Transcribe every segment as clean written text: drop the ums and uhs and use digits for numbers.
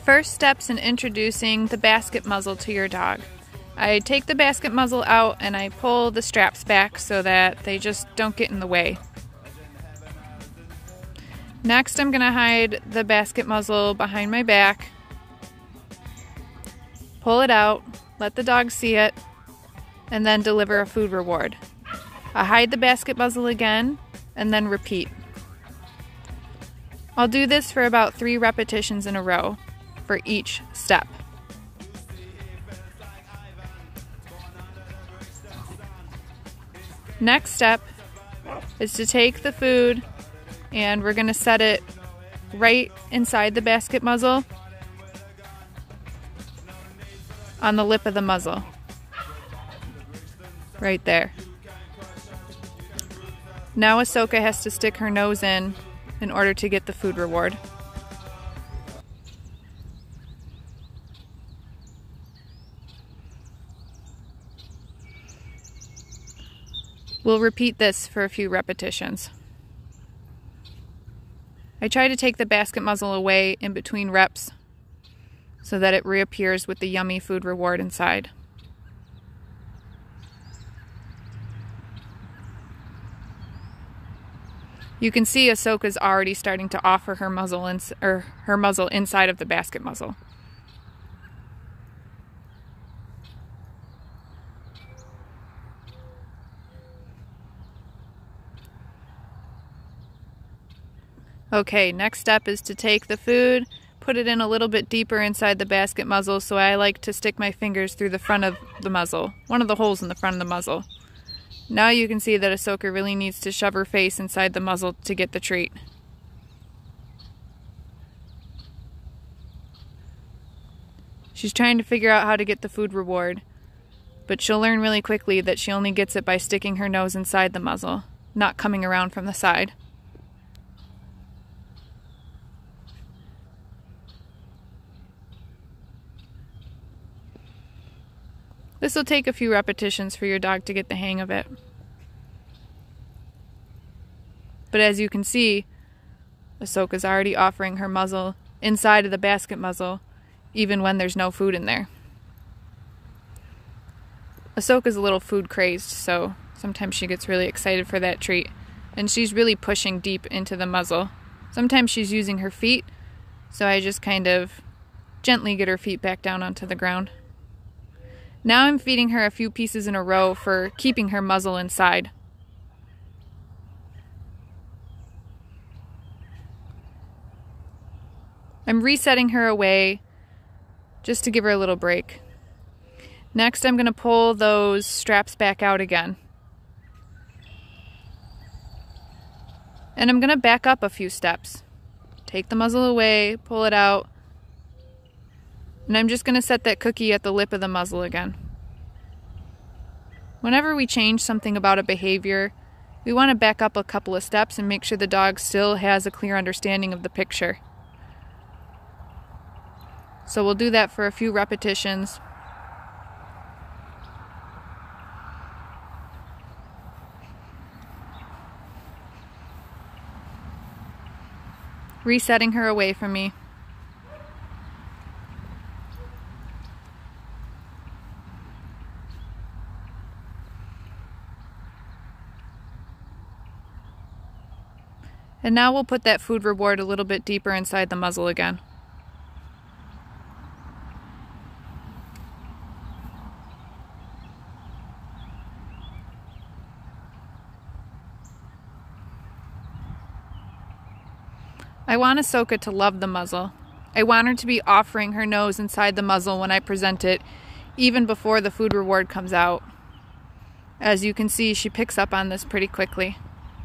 First steps in introducing the basket muzzle to your dog. I take the basket muzzle out and I pull the straps back so that they just don't get in the way. Next, I'm going to hide the basket muzzle behind my back, pull it out, let the dog see it, and then deliver a food reward. I hide the basket muzzle again and then repeat. I'll do this for about 3 repetitions in a row for each step. Next step is to take the food and we're going to set it right inside the basket muzzle on the lip of the muzzle. Right there. Now Ahsoka has to stick her nose in order to get the food reward. We'll repeat this for a few repetitions. I try to take the basket muzzle away in between reps so that it reappears with the yummy food reward inside. You can see Ahsoka's already starting to offer her muzzle inside of the basket muzzle. Okay, next step is to take the food, put it in a little bit deeper inside the basket muzzle, so I like to stick my fingers through the front of the muzzle, one of the holes in the front of the muzzle. Now you can see that Ahsoka really needs to shove her face inside the muzzle to get the treat. She's trying to figure out how to get the food reward, but she'll learn really quickly that she only gets it by sticking her nose inside the muzzle, not coming around from the side. This will take a few repetitions for your dog to get the hang of it. But as you can see, Ahsoka's already offering her muzzle inside of the basket muzzle, even when there's no food in there. Ahsoka's a little food crazed, so sometimes she gets really excited for that treat, and she's really pushing deep into the muzzle. Sometimes she's using her feet, so I just kind of gently get her feet back down onto the ground. Now I'm feeding her a few pieces in a row for keeping her muzzle inside. I'm resetting her away just to give her a little break. Next, I'm going to pull those straps back out again. And I'm going to back up a few steps. Take the muzzle away, pull it out. And I'm just going to set that cookie at the lip of the muzzle again. Whenever we change something about a behavior, we want to back up a couple of steps and make sure the dog still has a clear understanding of the picture. So we'll do that for a few repetitions. Resetting her away from me. And now we'll put that food reward a little bit deeper inside the muzzle again. I want Ahsoka to love the muzzle. I want her to be offering her nose inside the muzzle when I present it, even before the food reward comes out. As you can see, she picks up on this pretty quickly.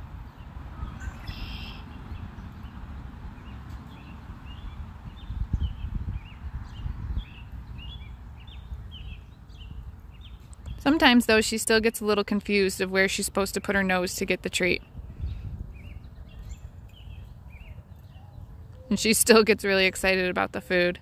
Sometimes, though, she still gets a little confused of where she's supposed to put her nose to get the treat. And she still gets really excited about the food.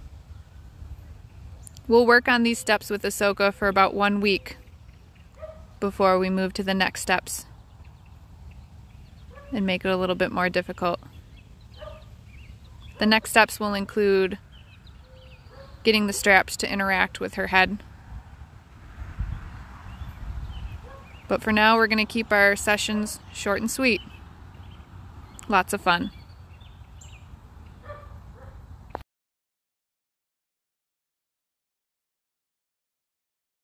We'll work on these steps with Ahsoka for about 1 week. before we move to the next steps and make it a little bit more difficult. The next steps will include getting the straps to interact with her head. But for now, we're going to keep our sessions short and sweet. Lots of fun.